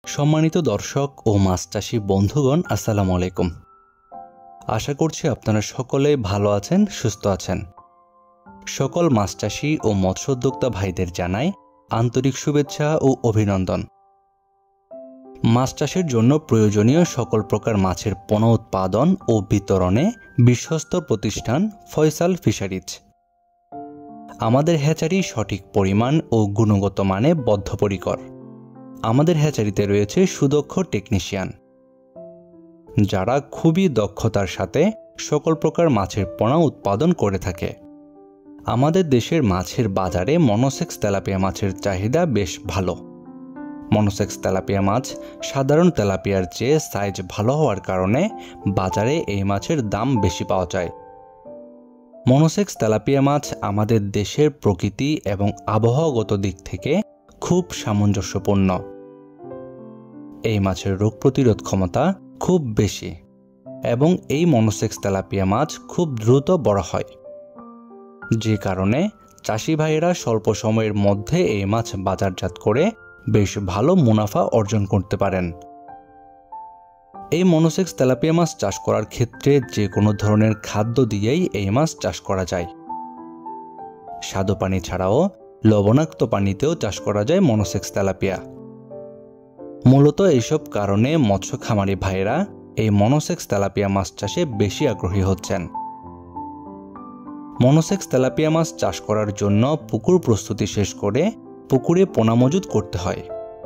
সম্মানিত দর্শক ও মাছ চাষী বন্ধুগণ, আসসালামু আলাইকুম। আশা করছি আপনারা সকলে ভালো আছেন, সুস্থ আছেন। সকল মাছ চাষী ও মৎস্য উদ্যোক্তা ভাইদের জানাই আন্তরিক শুভেচ্ছা ও অভিনন্দন। মাছ চাষের জন্য প্রয়োজনীয় সকল প্রকার মাছের পোনা উৎপাদন ও বিতরণে বিশ্বস্ত প্রতিষ্ঠান ফয়সাল ফিশারিজ। আমাদের হ্যাচারি সঠিক পরিমাণ ও গুণগত মানে বদ্ধপরিকর। আমাদের হ্যাচারিতে রয়েছে সুদক্ষ টেকনিশিয়ান, যারা খুবই দক্ষতার সাথে সকল প্রকার মাছের পোনা উৎপাদন করে থাকে। আমাদের দেশের মাছের বাজারে মনোসেক্স তেলাপিয়া মাছের চাহিদা বেশ ভালো। মনোসেক্স তেলাপিয়া মাছ সাধারণ তেলাপিয়ার চেয়ে সাইজ ভালো হওয়ার কারণে বাজারে এই মাছের দাম বেশি পাওয়া যায়। মনোসেক্স তেলাপিয়া মাছ আমাদের দেশের প্রকৃতি এবং আবহাওয়াগত দিক থেকে খুব সামঞ্জস্যপূর্ণ। এই মাছের রোগ প্রতিরোধ ক্ষমতা খুব বেশি এবং এই মনোসেক্স তেলাপিয়া মাছ খুব দ্রুত বড় হয়, যে কারণে চাষি ভাইয়েরা স্বল্প সময়ের মধ্যে এই মাছ বাজারজাত করে বেশ ভালো মুনাফা অর্জন করতে পারেন। এই মনোসেক্স তেলাপিয়া মাছ চাষ করার ক্ষেত্রে যে কোনো ধরনের খাদ্য দিয়েই এই মাছ চাষ করা যায়। স্বাদু পানি ছাড়াও লবণাক্ত পানিতেও চাষ করা যায় মনোসেক্স তেলাপিয়া। মূলত এইসব কারণে মৎস্য খামারি ভাইয়েরা এই মনোসেক্স তেলাপিয়া মাছ চাষে বেশি আগ্রহী হচ্ছেন। মনোসেক্স তেলাপিয়া মাছ চাষ করার জন্য পুকুর প্রস্তুতি শেষ করে পুকুরে পোনা মজুদ করতে হয়।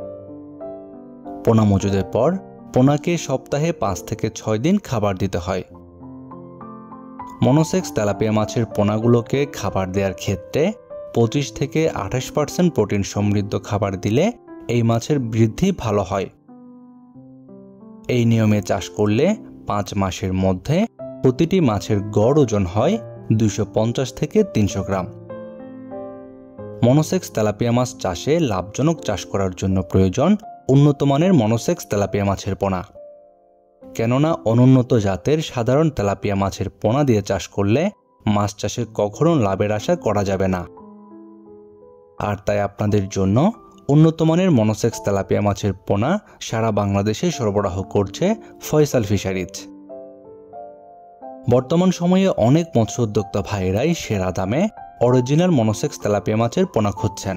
পোনা মজুদের পর পোনাকে সপ্তাহে 5 থেকে 6 দিন খাবার দিতে হয়। মনোসেক্স তেলাপিয়া মাছের পোনাগুলোকে খাবার দেওয়ার ক্ষেত্রে 25 থেকে 28% প্রোটিন সমৃদ্ধ খাবার দিলে এই মাছের বৃদ্ধি ভালো হয়। এই নিয়মে চাষ করলে 5 মাসের মধ্যে প্রতিটি মাছের গড় ওজন হয় 250 থেকে 300 গ্রাম। মনোসেক্স তেলাপিয়া মাছ চাষে লাভজনক চাষ করার জন্য প্রয়োজন উন্নত মানের মনোসেক্স তেলাপিয়া মাছের পোনা। কেননা অনুন্নত জাতের সাধারণ তেলাপিয়া মাছের পোনা দিয়ে চাষ করলে মাছ চাষে কখনো লাভের আশা করা যাবে না। আর তাই আপনাদের জন্য উন্নত মানের মনোসেক্স তেলাপিয়া মাছের পোনা সারা বাংলাদেশে সরবরাহ করছে ফয়সাল ফিশারিজ। বর্তমান সময়ে অনেক মৎস্য উদ্যোক্তা ভাইয়েরাই সেরা দামে অরিজিনাল মনোসেক্স তেলাপিয়া মাছের পোনা খুঁজছেন।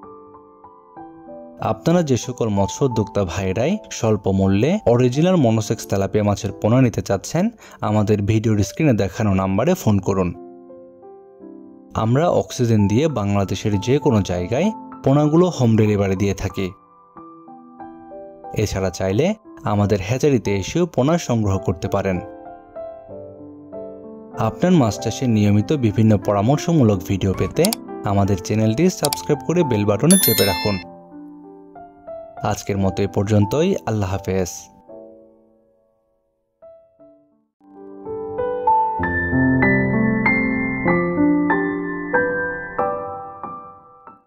আপনারা যে সকল মৎস্য উদ্যোক্তা ভাইয়েরাই স্বল্প মূল্যে অরিজিনাল মনোসেক্স তেলাপিয়া মাছের পোনা নিতে চাচ্ছেন, আমাদের ভিডিওর স্ক্রিনে দেখানো নাম্বারে ফোন করুন। আমরা অক্সিজেন দিয়ে বাংলাদেশের যে কোনো জায়গায় পোনাগুলো হোম ডেলিভারি দিয়ে থাকি। এছাড়া চাইলে আমাদের হ্যাচারিতে এসেও পোনা সংগ্রহ করতে পারেন। আপনার মাছ চাষে নিয়মিত বিভিন্ন পরামর্শমূলক ভিডিও পেতে আমাদের চ্যানেলটি সাবস্ক্রাইব করে বেল বাটনে চেপে রাখুন। আজকের মতো এ পর্যন্তই। আল্লাহ হাফেজ।